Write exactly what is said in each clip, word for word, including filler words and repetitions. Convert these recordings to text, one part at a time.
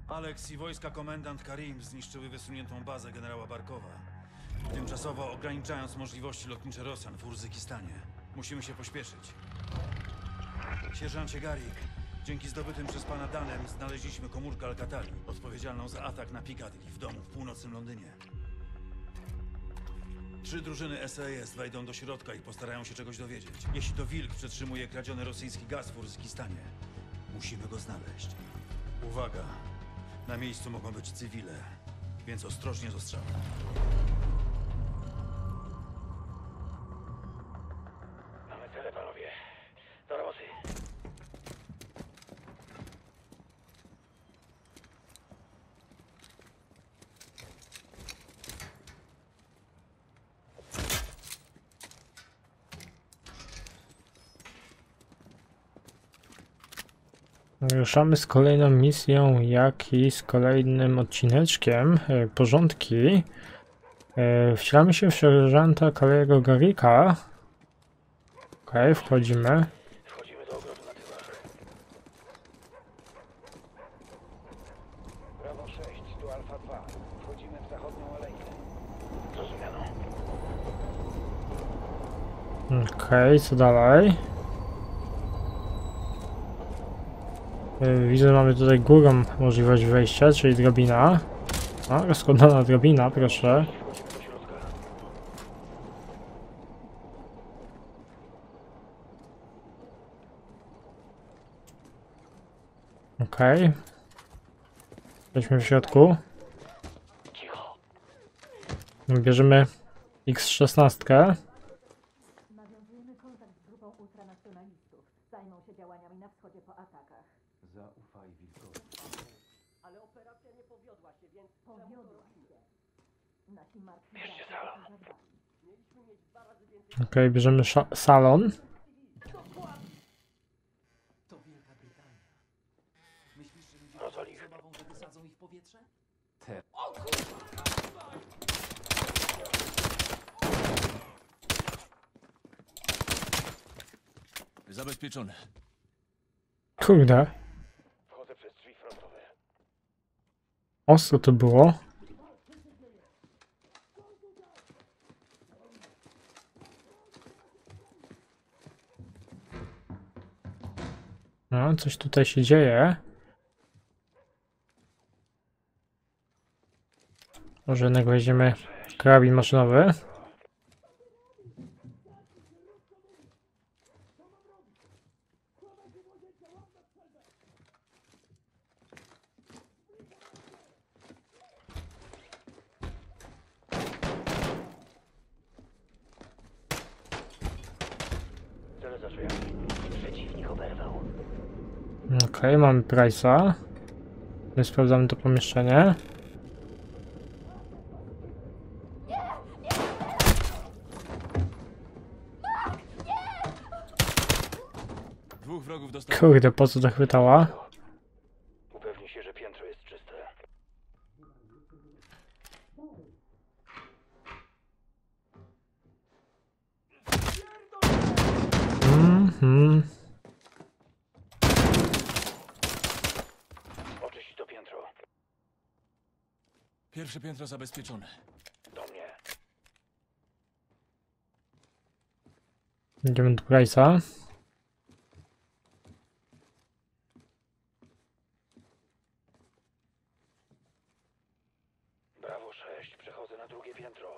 Alex i wojska komendant Karim zniszczyły wysuniętą bazę generała Barkowa, tymczasowo ograniczając możliwości lotnicze Rosjan w Urzykistanie. Musimy się pośpieszyć. Sierżancie Garik, dzięki zdobytym przez pana danym znaleźliśmy komórkę Alcatali, odpowiedzialną za atak na Piccadilly w domu w północnym Londynie. Trzy drużyny S A S wejdą do środka i postarają się czegoś dowiedzieć. Jeśli to Wilk przetrzymuje kradziony rosyjski gaz w Urzykistanie, musimy go znaleźć. Uwaga! Na miejscu mogą być cywile, więc ostrożnie z ostrzałem. Mamy cele, panowie. Do roboty. Ruszamy z kolejną misją, jak i z kolejnym odcineczkiem. E, porządki. E, wcielamy się w sierżanta Calego Garricka. Okej, okay, wchodzimy. Wchodzimy do ogrodu na tyłach. Brawo sześć, tu Alfa dwa. Wchodzimy w zachodnią alejkę. Zrozumiano. Okej, okay, co dalej? Widzę, mamy tutaj górą możliwość wejścia, czyli drabina. A, rozkładana drabina, proszę. Okej. Okay. Jesteśmy w środku. Bierzemy X szesnaście. Nawiązujemy kontakt z grupą ultranacjonalistów. Zajmą się działaniami na wschodzie po atakach. Zaufaj wilkowi. Ale operacja nie powiodła się, więc... Powiodła się. Nasi martwi bracia to zadbali. Mieliśmy mieć dwa razy więcej... Okej, okay, bierzemy salon. To Wielka Brytania. Myślisz, że ludzie z zabawą, że wysadzą ich w powietrze? Te... Zabezpieczone. Kurde. Wchodzę przez drzwi frontowe. Ostro to było. No, coś tutaj się dzieje. Może jednak weźmiemy karabin maszynowy. Cele za drzwiami. Przeciwnik oberwał. Okej, okay, mamy Price'a. My sprawdzamy to pomieszczenie. Dwóch wrogów dostał. Kurde, po co to chwytała? Upewnij się, że piętro jest czyste. Mhm. Oczyść to piętro. Pierwsze piętro zabezpieczone. Do mnie. Idziemy do Price'a. Brawo sześć, przechodzę na drugie piętro.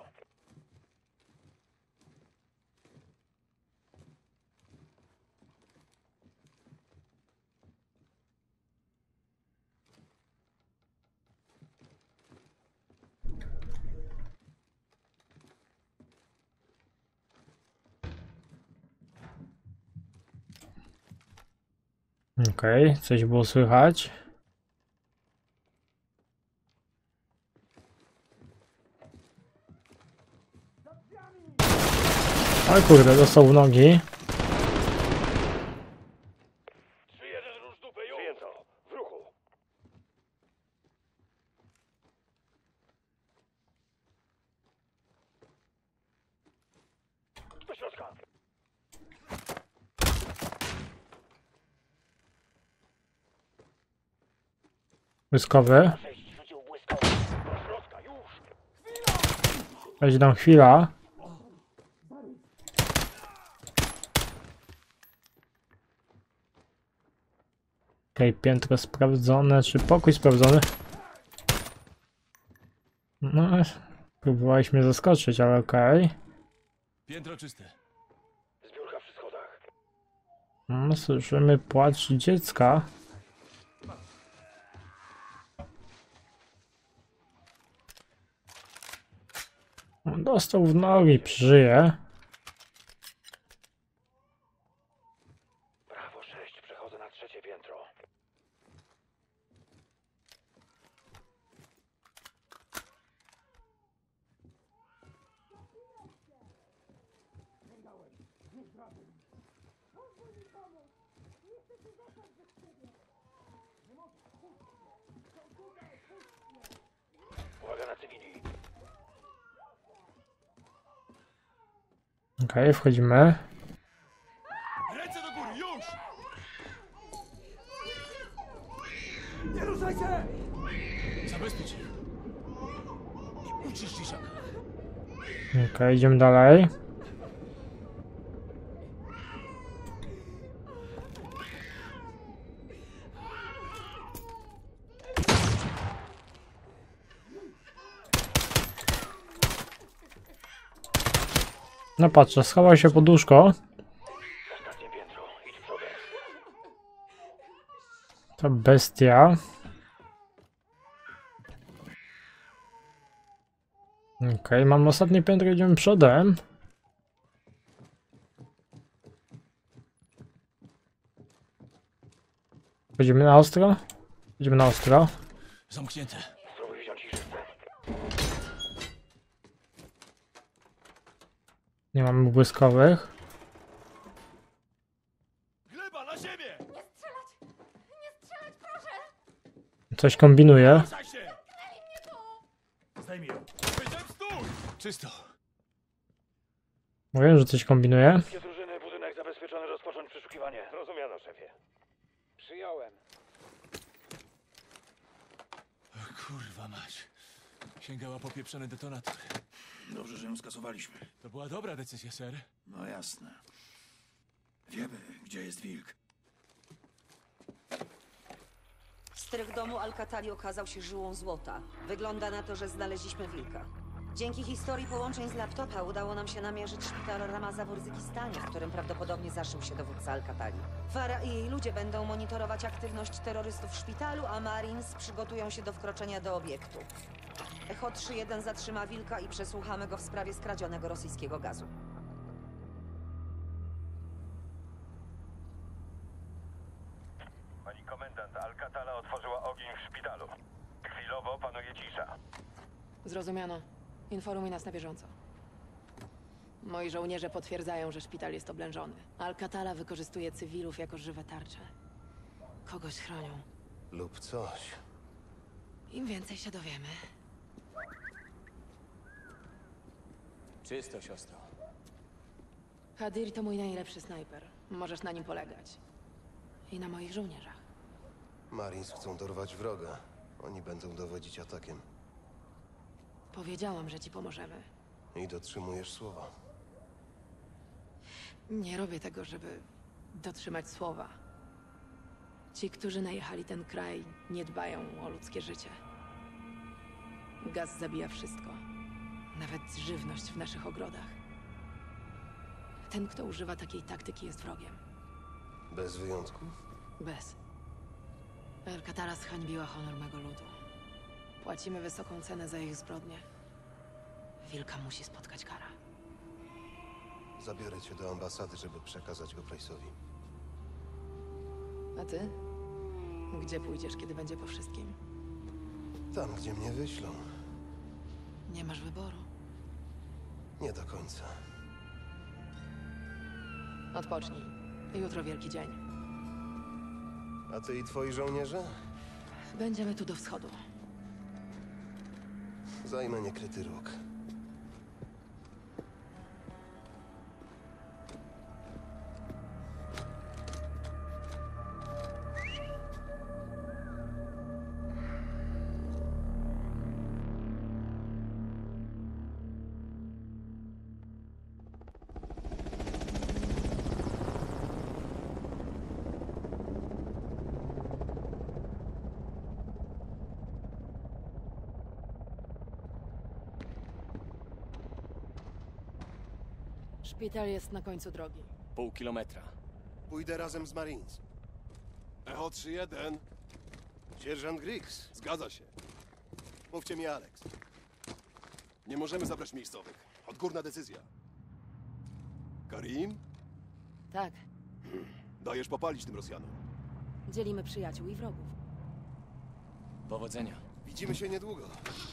Okej, okay, coś było słychać. Oj kurde, dostał w nogi. trzy jeden róż dupę, już! Przyjęto. W ruchu. Do środka. Błyskowy. Sześć rzucił błyskowy. Do środka, już! Będzie nam chwila. Okej, piętro sprawdzone, czy pokój sprawdzony? No, próbowałeś mnie zaskoczyć, ale okej. Piętro czyste. Zbiórka przy schodach. No, słyszymy płacz dziecka. Dostał w nogi, przeżyje. Brawo, sześć. Przechodzę na trzecie piętro. Uwaga na cywili. Okej, wchodzimy. Ręce do góry, już! Nie ruszaj się! Zabezpiecz ich. I uczyść szaka. Okej, idziemy dalej. No patrzę, schował się pod łóżko. Ostatnie piętro. Idź przodem. Ta bestia. Okej, mam ostatnie piętro, idziemy przodem. Chodzimy na ostro? Idziemy na ostro. Zamknięte. Spróbuj wziąć ich żywcem. Nie mamy błyskowych. Gleba, na ziemię! Coś kombinuje. Ruszaj się! Zdejmij ją. Powiedziałem stój! Czysto. Mówię, że coś kombinuje. Wszystkie drużyny, budynek zabezpieczony, rozpocząć przeszukiwanie. Rozumiano, szefie. Przyjąłem. Kurwa mać. Sięgała popieprzony detonator. Dobrze, że ją skasowaliśmy. To była dobra decyzja, ser. No jasne. Wiemy, gdzie jest wilk. Strych domu Alcatali okazał się żyłą złota. Wygląda na to, że znaleźliśmy wilka. Dzięki historii połączeń z laptopa udało nam się namierzyć szpital Ramaza w Urzykistanie, w którym prawdopodobnie zaszył się dowódca Alcatali. Farah i jej ludzie będą monitorować aktywność terrorystów w szpitalu, a Marines przygotują się do wkroczenia do obiektu. Echo trzy jeden zatrzyma wilka i przesłuchamy go w sprawie skradzionego rosyjskiego gazu. Pani komendant, Alcatala otworzyła ogień w szpitalu. Chwilowo panuje cisza. Zrozumiano. Informuj nas na bieżąco. Moi żołnierze potwierdzają, że szpital jest oblężony. Alcatala wykorzystuje cywilów jako żywe tarcze. Kogoś chronią. Lub coś. Im więcej się dowiemy. Czysto, siostro. Hadir to mój najlepszy snajper. Możesz na nim polegać. I na moich żołnierzach. Marines chcą dorwać wroga. Oni będą dowodzić atakiem. Powiedziałam, że ci pomożemy. I dotrzymujesz słowa. Nie robię tego, żeby dotrzymać słowa. Ci, którzy najechali ten kraj, nie dbają o ludzkie życie. Gaz zabija wszystko. Nawet żywność w naszych ogrodach. Ten, kto używa takiej taktyki, jest wrogiem. Bez wyjątku? Bez. Alcatala zhańbiła honor mego ludu. Płacimy wysoką cenę za ich zbrodnie. Wilka musi spotkać kara. Zabiorę cię do ambasady, żeby przekazać go Price'owi. A ty? Gdzie pójdziesz, kiedy będzie po wszystkim? Tam, gdzie mnie wyślą. Nie masz wyboru. Nie do końca. Odpocznij. Jutro wielki dzień. A ty i twoi żołnierze? Będziemy tu do wschodu. Zajmę niekryty róg. Szpital jest na końcu drogi. Pół kilometra. Pójdę razem z Marines. Echo trzy jeden. Sierżant Griggs. Zgadza się. Mówcie mi Alex. Nie możemy zabrać miejscowych. Odgórna decyzja. Karim, Tak, dajesz popalić tym Rosjanom. dzielimy przyjaciół i wrogów. Powodzenia. Widzimy się niedługo.